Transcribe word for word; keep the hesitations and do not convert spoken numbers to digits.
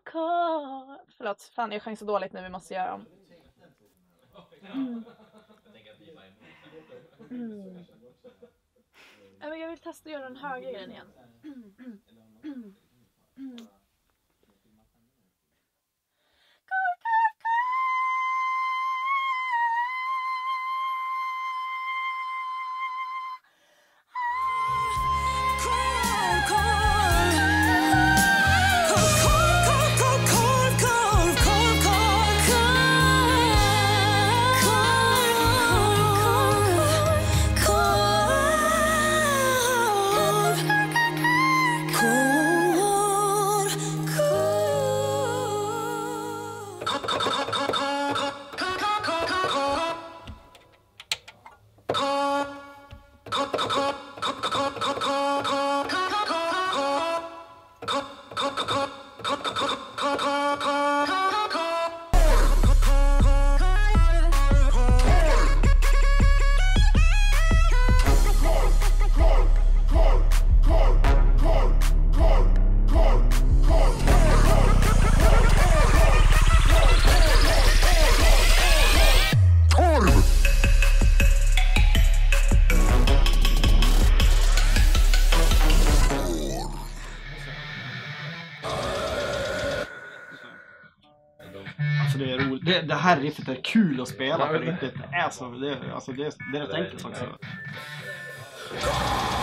korv. Förlåt, fan jag sjöng så dåligt nu, vi måste göra om. Mm. Mm. Jag vill testa att göra den högre grejen igen. Mm. Mm. Mm. Det, det här riffet är kul att spela på riktigt. Det är så, det, alltså det, det är rätt enkelt också.